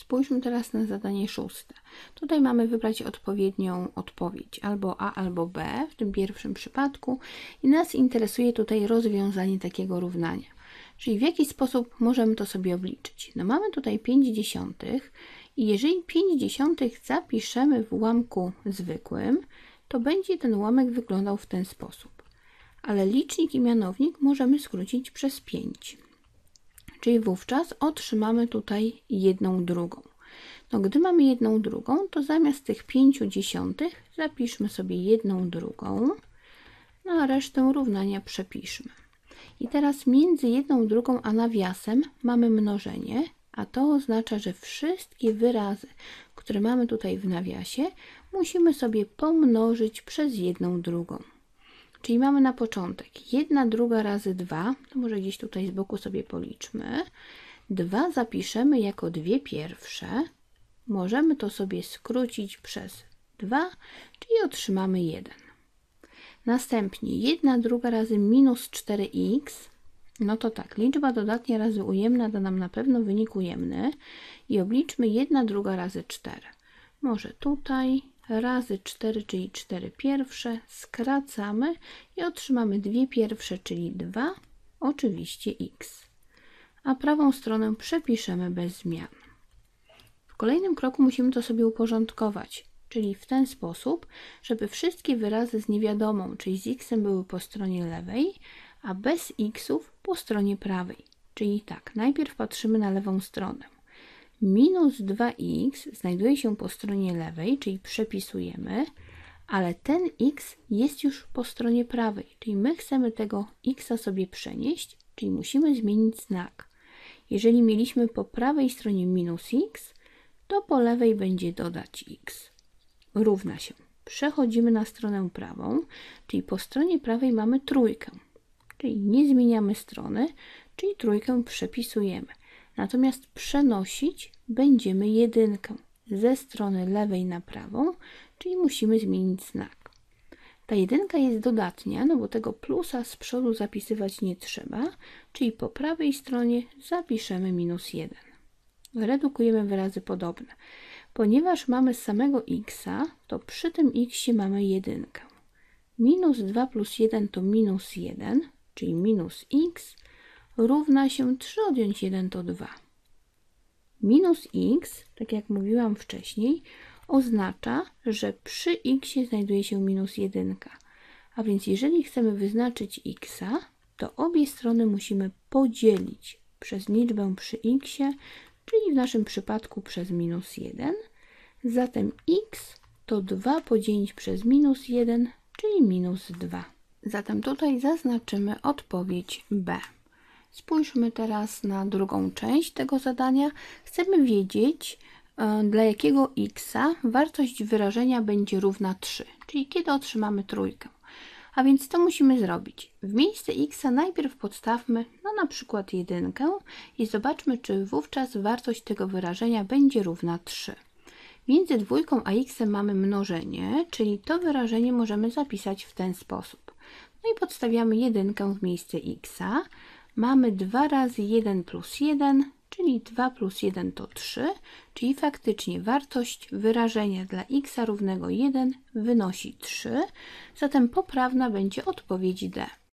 Spójrzmy teraz na zadanie 6. Tutaj mamy wybrać odpowiednią odpowiedź, albo A, albo B w tym pierwszym przypadku i nas interesuje tutaj rozwiązanie takiego równania. Czyli w jaki sposób możemy to sobie obliczyć? No mamy tutaj 5/10 i jeżeli 5/10 zapiszemy w ułamku zwykłym, to będzie ten ułamek wyglądał w ten sposób. Ale licznik i mianownik możemy skrócić przez 5. Czyli wówczas otrzymamy tutaj 1/2. No gdy mamy 1/2, to zamiast tych 5/10 zapiszmy sobie 1/2, no a resztę równania przepiszmy. I teraz między 1/2 a nawiasem mamy mnożenie, a to oznacza, że wszystkie wyrazy, które mamy tutaj w nawiasie, musimy sobie pomnożyć przez 1/2. Czyli mamy na początek 1/2 razy 2, to może gdzieś tutaj z boku sobie policzmy. 2 zapiszemy jako 2/1. Możemy to sobie skrócić przez 2, czyli otrzymamy 1. Następnie 1/2 razy minus 4x, no to tak, liczba dodatnia razy ujemna da nam na pewno wynik ujemny i obliczmy 1/2 razy 4. Może tutaj razy 4, czyli 4/1, skracamy i otrzymamy 2/1, czyli 2, oczywiście x. A prawą stronę przepiszemy bez zmian. W kolejnym kroku musimy to sobie uporządkować, czyli w ten sposób, żeby wszystkie wyrazy z niewiadomą, czyli z x były po stronie lewej, a bez xów po stronie prawej. Czyli tak, najpierw patrzymy na lewą stronę. Minus 2x znajduje się po stronie lewej, czyli przepisujemy, ale ten x jest już po stronie prawej, czyli my chcemy tego x sobie przenieść, czyli musimy zmienić znak. Jeżeli mieliśmy po prawej stronie minus x, to po lewej będzie dodać x. Równa się. Przechodzimy na stronę prawą, czyli po stronie prawej mamy trójkę, czyli nie zmieniamy strony, czyli trójkę przepisujemy. Natomiast przenosić będziemy 1 ze strony lewej na prawą, czyli musimy zmienić znak. Ta 1 jest dodatnia, no bo tego plusa z przodu zapisywać nie trzeba, czyli po prawej stronie zapiszemy minus 1. Redukujemy wyrazy podobne. Ponieważ mamy samego x, to przy tym x mamy 1. Minus 2 plus 1 to minus 1, czyli minus x równa się 3 odjąć 1 to 2. Minus x, tak jak mówiłam wcześniej, oznacza, że przy x znajduje się minus 1. A więc jeżeli chcemy wyznaczyć x, to obie strony musimy podzielić przez liczbę przy x, czyli w naszym przypadku przez minus 1. Zatem x to 2 podzielić przez minus 1, czyli minus 2. Zatem tutaj zaznaczymy odpowiedź B. Spójrzmy teraz na drugą część tego zadania. Chcemy wiedzieć, dla jakiego x wartość wyrażenia będzie równa 3, czyli kiedy otrzymamy trójkę. A więc co musimy zrobić? W miejsce x najpierw podstawmy na przykład 1 i zobaczmy, czy wówczas wartość tego wyrażenia będzie równa 3. Między dwójką a x mamy mnożenie, czyli to wyrażenie możemy zapisać w ten sposób. No i podstawiamy 1 w miejsce x. Mamy 2 razy 1 plus 1, czyli 2 plus 1 to 3, czyli faktycznie wartość wyrażenia dla x równego 1 wynosi 3, zatem poprawna będzie odpowiedź D.